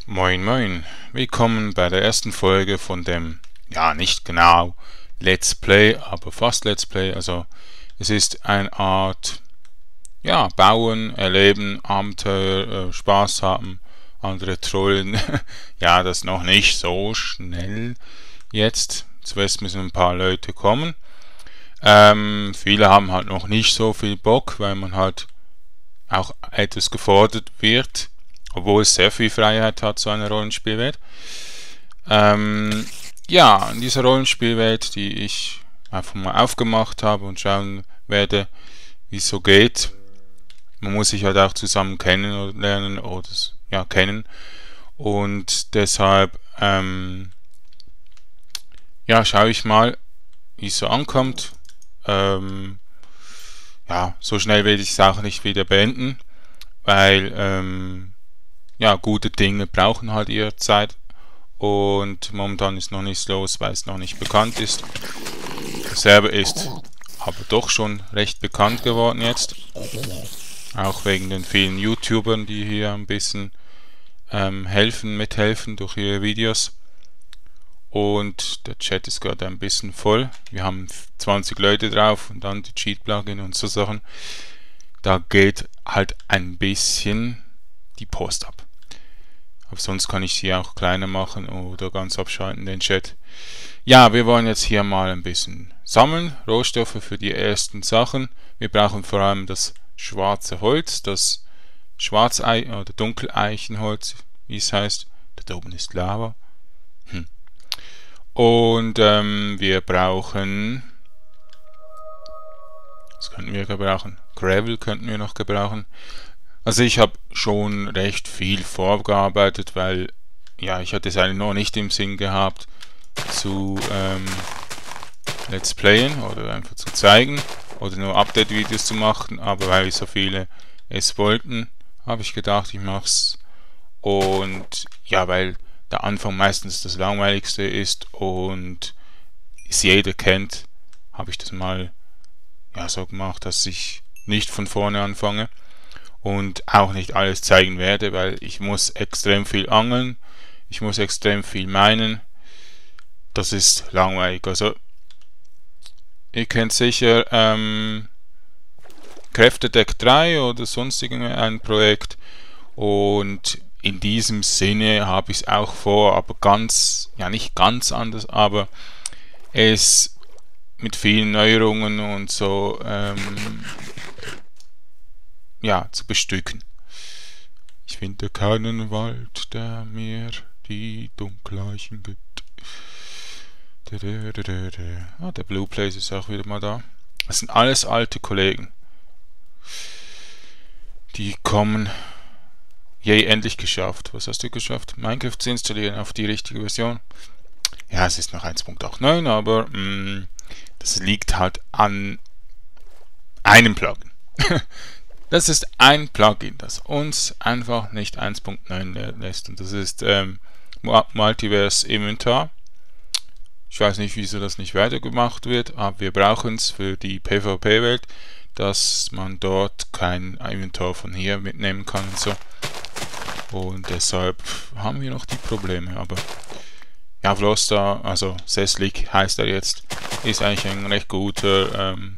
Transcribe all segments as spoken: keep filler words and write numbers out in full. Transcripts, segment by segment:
Moin moin, willkommen bei der ersten Folge von dem, ja nicht genau Let's Play, aber fast Let's Play. Also es ist eine Art, ja, Bauen, Erleben, Abenteuer, äh, Spaß haben, andere trollen. Ja, das noch nicht so schnell jetzt. Zuerst müssen ein paar Leute kommen. Ähm, viele haben halt noch nicht so viel Bock, weil man halt auch etwas gefordert wird, obwohl es sehr viel Freiheit hat, so eine Rollenspielwelt. Ähm, ja, in dieser Rollenspielwelt, die ich einfach mal aufgemacht habe und schauen werde, wie es so geht. Man muss sich halt auch zusammen kennenlernen oder ja, kennen. Und deshalb ähm, ja, schaue ich mal, wie es so ankommt. Ähm, ja, so schnell werde ich es auch nicht wieder beenden, weil ähm, ja, gute Dinge brauchen halt ihre Zeit und momentan ist noch nichts los, weil es noch nicht bekannt ist. Der Server ist aber doch schon recht bekannt geworden jetzt, auch wegen den vielen YouTubern, die hier ein bisschen ähm, helfen, mithelfen durch ihre Videos. Und der Chat ist gerade ein bisschen voll. Wir haben zwanzig Leute drauf und dann die Cheat-Plugin und so Sachen. Da geht halt ein bisschen die Post ab. Aber sonst kann ich sie auch kleiner machen oder ganz abschalten, den Chat. Ja, wir wollen jetzt hier mal ein bisschen sammeln. Rohstoffe für die ersten Sachen. Wir brauchen vor allem das schwarze Holz, das Schwarzei- oder Dunkeleichenholz, wie es heißt. Da oben ist Lava. Hm. Und ähm, wir brauchen, was könnten wir gebrauchen? Gravel könnten wir noch gebrauchen. Also ich habe schon recht viel vorgearbeitet, weil ja, ich hatte es eigentlich noch nicht im Sinn gehabt zu ähm, Let's Playen oder einfach zu zeigen oder nur Update-Videos zu machen, aber weil so viele es wollten, habe ich gedacht, ich mache es. Und ja, weil der Anfang meistens das langweiligste ist und es jeder kennt, habe ich das mal ja, so gemacht, dass ich nicht von vorne anfange und auch nicht alles zeigen werde, weil ich muss extrem viel angeln, ich muss extrem viel meinen. Das ist langweilig. Also ihr kennt sicher ähm, Kräftedeck drei oder sonst irgendein Projekt und in diesem Sinne habe ich es auch vor, aber ganz, ja nicht ganz anders, aber es mit vielen Neuerungen und so ähm, ja, zu bestücken. Ich finde keinen Wald, der mir die Dunkeleichen gibt. Ah, der Blue Place ist auch wieder mal da. Das sind alles alte Kollegen. Die kommen. Yay, endlich geschafft. Was hast du geschafft? Minecraft zu installieren auf die richtige Version. Ja, es ist noch eins Punkt neun, aber mh, das liegt halt an einem Plugin. Das ist ein Plugin, das uns einfach nicht eins Punkt neun lässt. Und das ist ähm, Multiverse Inventar. Ich weiß nicht, wieso das nicht weitergemacht wird, aber wir brauchen es für die PvP-Welt, dass man dort kein Inventar von hier mitnehmen kann und so. Und deshalb haben wir noch die Probleme. Aber ja, Vlosta, also Seslik heißt er jetzt, ist eigentlich ein recht guter ähm,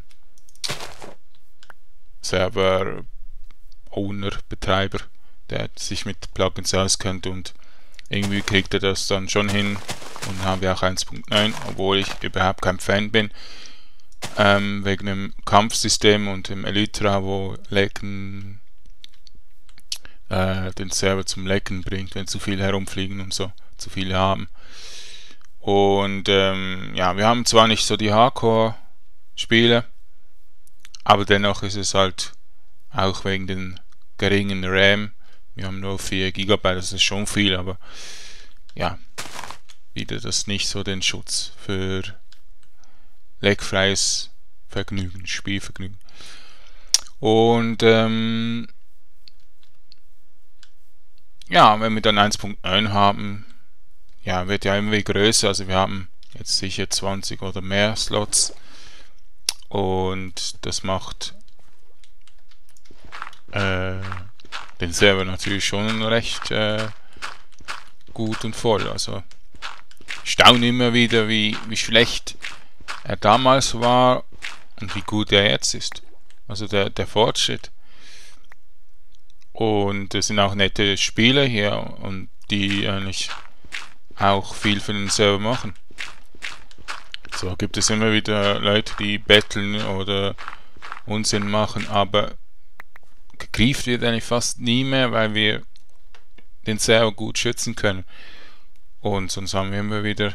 Server-Owner, Betreiber, der sich mit Plugins auskennt und irgendwie kriegt er das dann schon hin. Und dann haben wir auch eins Punkt neun, obwohl ich überhaupt kein Fan bin, ähm, wegen dem Kampfsystem und dem Elytra, wo Lecken äh, den Server zum Lecken bringt, wenn zu viel herumfliegen und so, zu viele haben. Und ähm, ja, wir haben zwar nicht so die Hardcore-Spiele, aber dennoch ist es halt auch wegen den geringen RAM. Wir haben nur vier Gigabyte, das ist schon viel, aber ja, bietet das nicht so den Schutz für leckfreies Vergnügen, Spielvergnügen. Und ähm, ja, wenn wir dann eins Punkt neun haben, ja, wird ja immer größer, also wir haben jetzt sicher zwanzig oder mehr Slots und das macht äh, den Server natürlich schon recht äh, gut und voll. Also ich staune immer wieder, wie, wie schlecht er damals war und wie gut er jetzt ist. Also der, der Fortschritt. Und es sind auch nette Spieler hier und die eigentlich auch viel für den Server machen. So gibt es immer wieder Leute, die betteln oder Unsinn machen, aber gegrieft wird eigentlich fast nie mehr, weil wir den Server gut schützen können. Und sonst haben wir immer wieder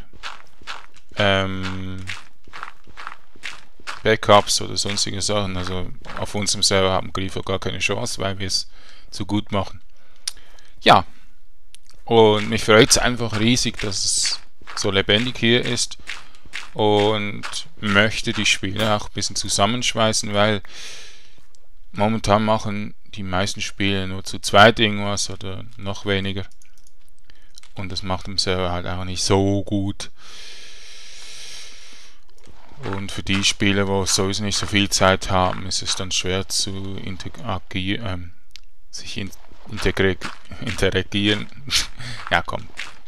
ähm, Backups oder sonstige Sachen. Also auf unserem Server haben Griefer gar keine Chance, weil wir es zu gut machen. Ja, und mich freut es einfach riesig, dass es so lebendig hier ist und möchte die Spiele auch ein bisschen zusammenschweißen, weil momentan machen die meisten Spiele nur zu zweit irgendwas oder noch weniger. Und das macht dem Server halt auch nicht so gut. Und für die Spieler, wo sowieso nicht so viel Zeit haben, ist es dann schwer zu interagieren, äh, sich in, integri interagieren. Ja, komm.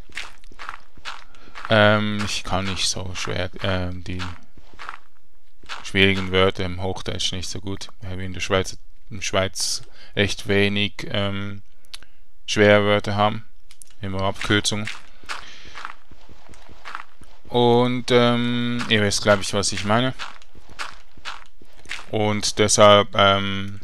Ähm, ich kann nicht so schwer äh, die schwierigen Wörter im Hochdeutsch nicht so gut, weil wir in der Schweiz, in der Schweiz recht wenig ähm, schwere Wörter haben, immer Abkürzungen. Und ähm, ihr wisst, glaube ich, was ich meine. Und deshalb, ähm,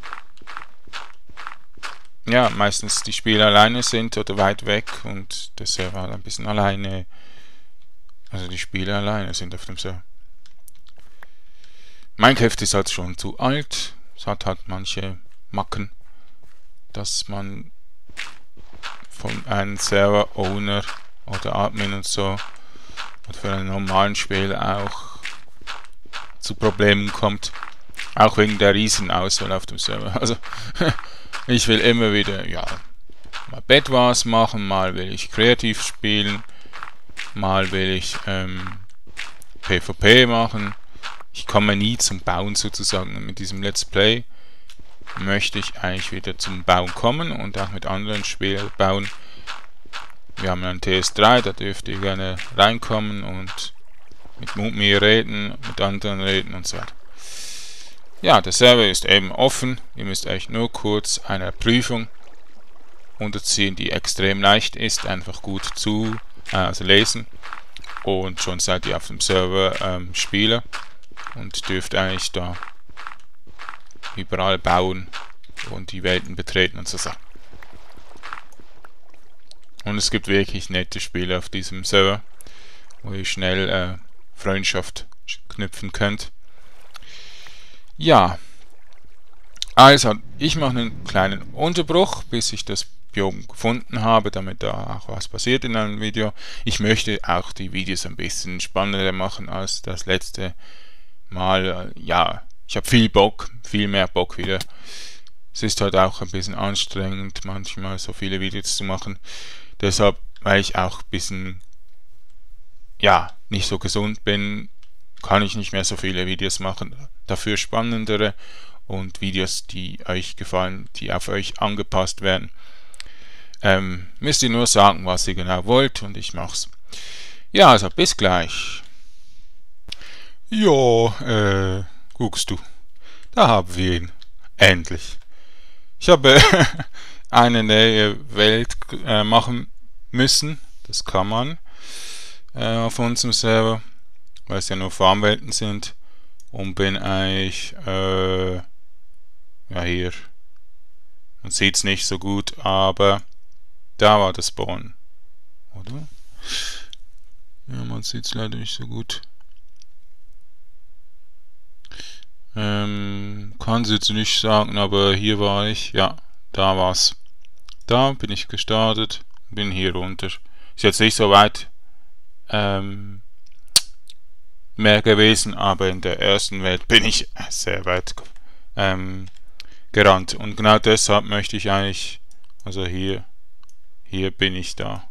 ja, meistens die Spieler alleine sind oder weit weg und der Server halt ein bisschen alleine, also die Spieler alleine sind auf dem Server. Minecraft ist halt schon zu alt, es hat halt manche Macken, dass man von einem Server-Owner oder Admin und so und für einen normalen Spieler auch zu Problemen kommt. Auch wegen der Riesenauswahl auf dem Server. Also ich will immer wieder, ja, mal Bedwars machen, mal will ich kreativ spielen, mal will ich ähm, PvP machen. Ich komme nie zum Bauen sozusagen. Und mit diesem Let's Play möchte ich eigentlich wieder zum Bauen kommen und auch mit anderen Spielen bauen. Wir haben einen T S drei, da dürft ihr gerne reinkommen und mit mir reden, mit anderen reden und so weiter. Ja, der Server ist eben offen. Ihr müsst euch nur kurz einer Prüfung unterziehen, die extrem leicht ist, einfach gut zu äh, also lesen. Und schon seid ihr auf dem Server ähm, Spieler und dürft eigentlich da überall bauen und die Welten betreten und so Sachen. Und es gibt wirklich nette Spiele auf diesem Server, wo ihr schnell äh, Freundschaft knüpfen könnt. Ja, also ich mache einen kleinen Unterbruch, bis ich das Biom gefunden habe, damit da auch was passiert in einem Video. Ich möchte auch die Videos ein bisschen spannender machen als das letzte Mal. Ja, ich habe viel Bock, viel mehr Bock wieder. Es ist halt auch ein bisschen anstrengend, manchmal so viele Videos zu machen. Deshalb, weil ich auch ein bisschen, ja, nicht so gesund bin, kann ich nicht mehr so viele Videos machen. Dafür spannendere und Videos, die euch gefallen, die auf euch angepasst werden. Ähm, müsst ihr nur sagen, was ihr genau wollt und ich mach's. Ja, also bis gleich. Ja, äh, guckst du. Da haben wir ihn. Endlich. Ich habe eine neue Welt äh, machen müssen. Das kann man äh, auf unserem Server, weil es ja nur Farmwelten sind. Und bin eigentlich äh, ja hier. Man sieht es nicht so gut, aber da war das Spawn. Oder? Ja, man sieht es leider nicht so gut. Ähm, kann es jetzt nicht sagen, aber hier war ich. Ja, da war's. Da bin ich gestartet, bin hier runter. Ist jetzt nicht so weit ähm, mehr gewesen, aber in der ersten Welt bin ich sehr weit ähm, gerannt. Und genau deshalb möchte ich eigentlich, also hier, hier bin ich da.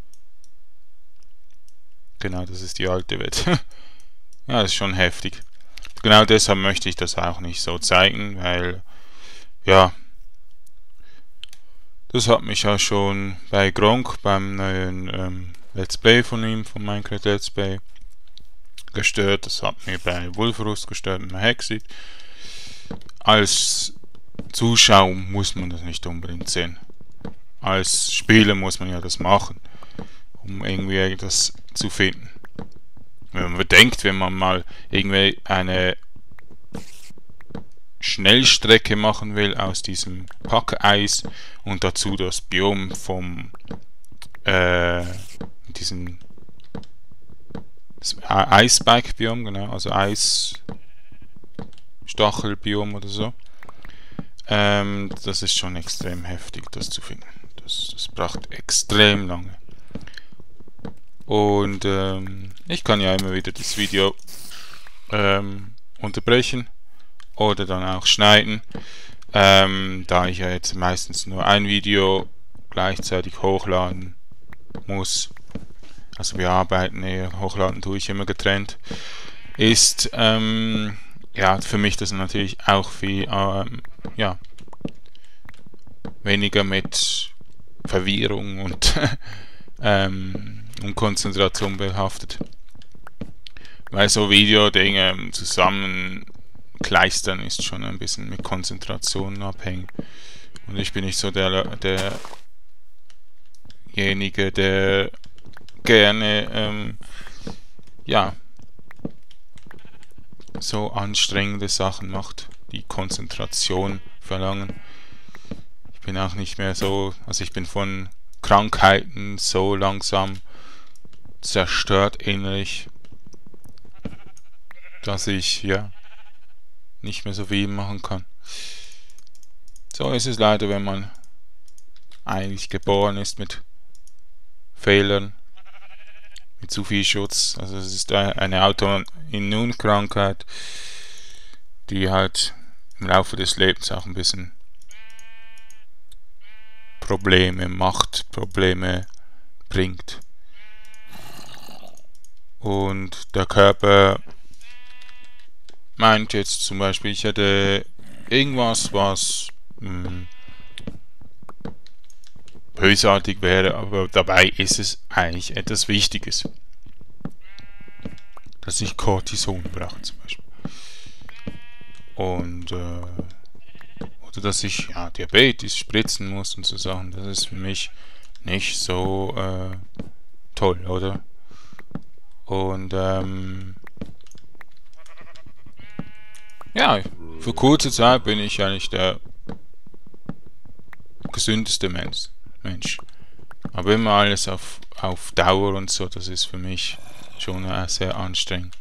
Genau, das ist die alte Welt. Ja, das ist schon heftig. Genau deshalb möchte ich das auch nicht so zeigen, weil, ja, Das hat mich ja schon bei Gronk beim neuen ähm, Let's Play von ihm, von Minecraft Let's Play, gestört. Das hat mir bei Wolferus gestört, mit Hexit. Als Zuschauer muss man das nicht unbedingt sehen. Als Spieler muss man ja das machen, um irgendwie das zu finden. Wenn man bedenkt, wenn man mal irgendwie eine Schnellstrecke machen will aus diesem Packeis und dazu das Biom vom äh, diesen Eisbergbiom, genau, also Eisstachelbiom oder so. Ähm, das ist schon extrem heftig, das zu finden. Das, das braucht extrem lange. Und ähm, ich kann ja immer wieder das Video ähm, unterbrechen oder dann auch schneiden, ähm, da ich ja jetzt meistens nur ein Video gleichzeitig hochladen muss. Also wir arbeiten eher, hochladen tue ich immer getrennt. Ist ähm, ja für mich das natürlich auch viel ähm, ja, weniger mit Verwirrung und ähm, und Konzentration behaftet. Weil so Videodinge zusammen kleistern ist schon ein bisschen mit Konzentration abhängig. Und ich bin nicht so der derjenige, der gerne ähm, ja so anstrengende Sachen macht, die Konzentration verlangen. Ich bin auch nicht mehr so, also ich bin von Krankheiten so langsam zerstört innerlich, dass ich ja nicht mehr so viel machen kann. So ist es leider, wenn man eigentlich geboren ist mit Fehlern, mit zu viel Schutz. Also es ist eine Autoimmunkrankheit, die halt im Laufe des Lebens auch ein bisschen Probleme macht, Probleme bringt. Und der Körper meint jetzt zum Beispiel, ich hätte irgendwas, was mh, bösartig wäre, aber dabei ist es eigentlich etwas Wichtiges. Dass ich Cortison brauche zum Beispiel. Und äh, oder dass ich ja, Diabetes spritzen muss und so Sachen, das ist für mich nicht so äh, toll, oder? Und ähm, ja, für kurze Zeit bin ich eigentlich der gesündeste Mensch. Mensch. Aber immer alles auf, auf Dauer und so, das ist für mich schon äh, sehr anstrengend.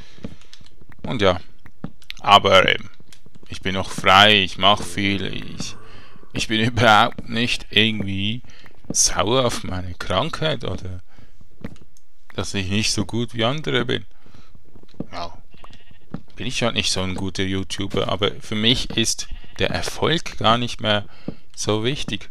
Und ja, aber eben, ich bin noch frei, ich mache viel, ich, ich bin überhaupt nicht irgendwie sauer auf meine Krankheit oder dass ich nicht so gut wie andere bin. Ja, bin ich halt nicht so ein guter YouTuber, aber für mich ist der Erfolg gar nicht mehr so wichtig.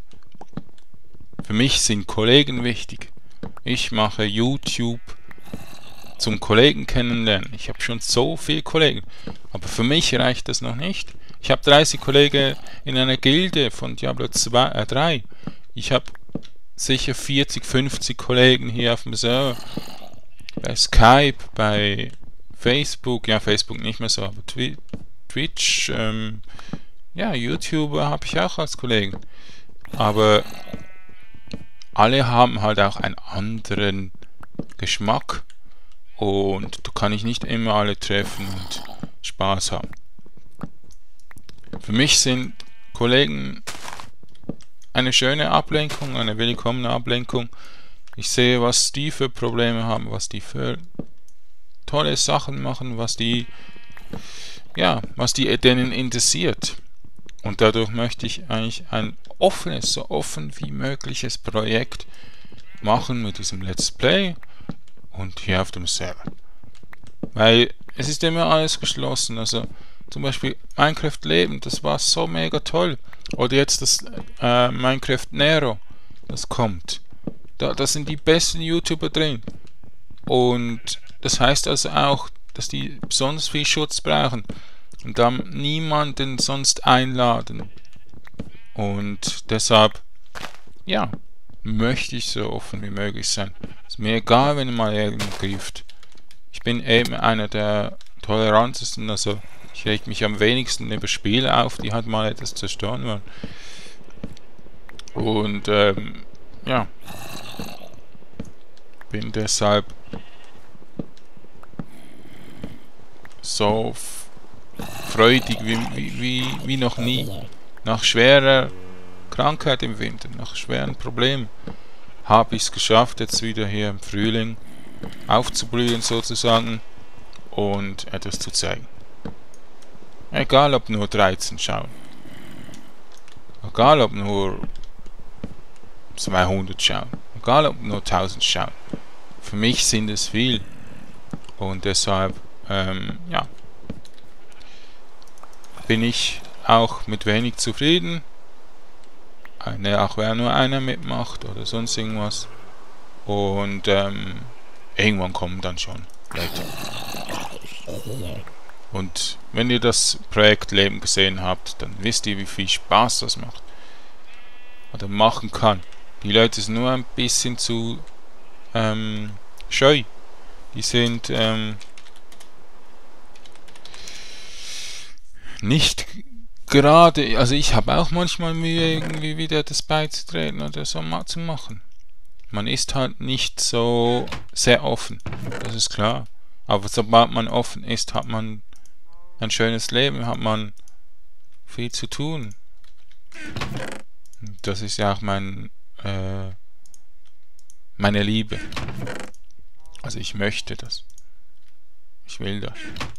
Für mich sind Kollegen wichtig. Ich mache YouTube zum Kollegen kennenlernen. Ich habe schon so viele Kollegen, aber für mich reicht das noch nicht. Ich habe dreißig Kollegen in einer Gilde von Diablo zwei, äh, drei. Ich habe sicher vierzig, fünfzig Kollegen hier auf dem Server. Bei Skype, bei Facebook, ja Facebook nicht mehr so, aber Twi Twitch, ähm, ja, YouTuber habe ich auch als Kollegen. Aber alle haben halt auch einen anderen Geschmack und da kann ich nicht immer alle treffen und Spaß haben. Für mich sind Kollegen eine schöne Ablenkung, eine willkommene Ablenkung. Ich sehe, was die für Probleme haben, was die für tolle Sachen machen, was die, ja, was die denen interessiert. Und dadurch möchte ich eigentlich ein offenes, so offen wie mögliches Projekt machen mit diesem Let's Play und hier auf dem Server. Weil es ist immer alles geschlossen, also zum Beispiel Minecraft Leben, das war so mega toll. Oder jetzt das äh, Minecraft Nero, das kommt. Da, da sind die besten YouTuber drin. Und das heißt also auch, dass die besonders viel Schutz brauchen und dann niemanden sonst einladen. Und deshalb ja, möchte ich so offen wie möglich sein. Ist mir egal, wenn mal irgendjemand grieft. Ich bin eben einer der tolerantesten, also ich reg mich am wenigsten über Spiele auf, die halt mal etwas zerstören wollen. Und ähm, ja, bin deshalb so freudig wie, wie, wie, wie noch nie. Nach schwerer Krankheit im Winter, nach schweren Problemen, habe ich es geschafft, jetzt wieder hier im Frühling aufzublühen sozusagen und etwas zu zeigen. Egal ob nur dreizehn schauen. Egal ob nur zweihundert schauen. Egal ob nur tausend schauen. Für mich sind es viel. Und deshalb, ähm, ja, bin ich auch mit wenig zufrieden. Eine, auch wenn nur einer mitmacht oder sonst irgendwas. Und ähm, irgendwann kommen dann schon Leute. Und wenn ihr das Projekt Leben gesehen habt, dann wisst ihr, wie viel Spaß das macht. Oder machen kann. Die Leute sind nur ein bisschen zu ähm, scheu. Die sind ähm, nicht gerade, also ich habe auch manchmal Mühe, irgendwie wieder das beizutreten oder so mal zu machen. Man ist halt nicht so sehr offen, das ist klar. Aber sobald man offen ist, hat man ein schönes Leben, hat man viel zu tun. Das ist ja auch mein, äh, meine Liebe. Also ich möchte das. Ich will das.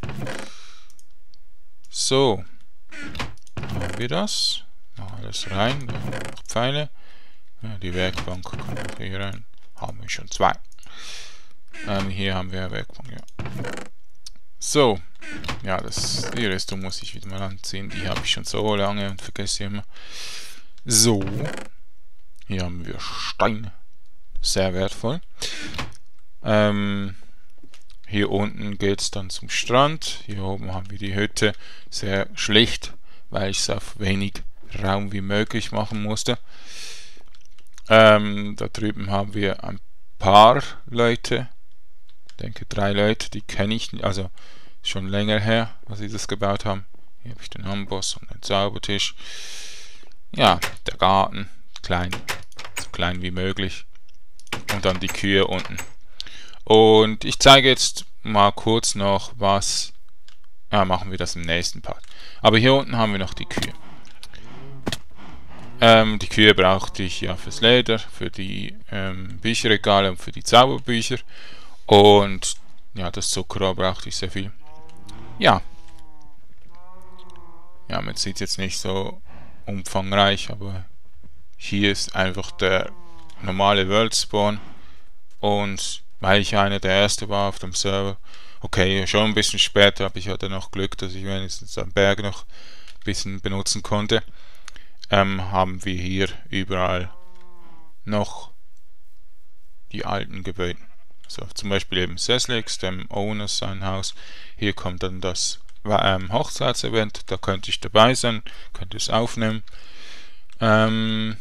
So. Haben wir das. Noch alles rein. Da haben wir noch Pfeile. Ja, die Werkbank kommt noch hier rein. Haben wir schon zwei. Ähm, hier haben wir eine Werkbank, ja. So. Ja, das, die Rüstung muss ich wieder mal anziehen. Die habe ich schon so lange und vergesse immer. So. Hier haben wir Steine. Sehr wertvoll. Ähm, hier unten geht es dann zum Strand. Hier oben haben wir die Hütte. Sehr schlicht, weil ich es auf wenig Raum wie möglich machen musste. Ähm, da drüben haben wir ein paar Leute. Ich denke drei Leute, die kenne ich nicht. Also schon länger her, als sie das gebaut haben. Hier habe ich den Amboss und den Zaubertisch. Ja, der Garten. Klein. So klein wie möglich. Und dann die Kühe unten. Und ich zeige jetzt mal kurz noch was. Ja, machen wir das im nächsten Part. Aber hier unten haben wir noch die Kühe. Ähm, die Kühe brauchte ich ja fürs Leder, für die ähm, Bücherregale und für die Zauberbücher. Und ja, das Zuckerrohr brauchte ich sehr viel. Ja. Ja, man sieht jetzt nicht so umfangreich, aber hier ist einfach der normale World Spawn. Und weil ich einer der Erste war auf dem Server, okay, schon ein bisschen später, aber ich hatte noch Glück, dass ich wenigstens am Berg noch ein bisschen benutzen konnte, ähm, haben wir hier überall noch die alten Gebäude. So, zum Beispiel eben Seslix, dem Owner sein Haus. Hier kommt dann das ähm, Hochzeitsevent, da könnte ich dabei sein, könnte es aufnehmen. Ähm,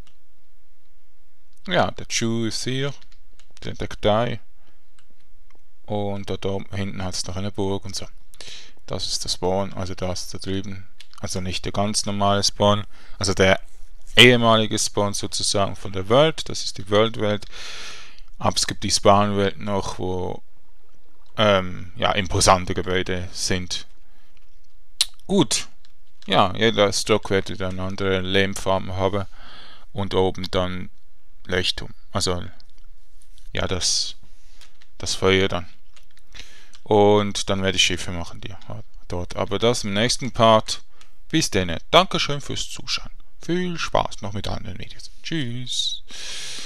ja, der Chu ist hier. Der Deckdei. Und da, da hinten hat es noch eine Burg und so. Das ist der Spawn, also das da drüben. Also nicht der ganz normale Spawn, also der ehemalige Spawn sozusagen von der World. Das ist die World-Welt. Aber es gibt die Spawn-Welt noch, wo ähm, ja, imposante Gebäude sind. Gut. Ja, jeder Stock wird dann andere Lehmfarben haben. Und oben dann Leuchtturm. Also ja, das, das Feuer dann. Und dann werde ich Schiffe machen, die dort. Aber das im nächsten Part. Bis dann. Dankeschön fürs Zuschauen. Viel Spaß noch mit anderen Videos. Tschüss.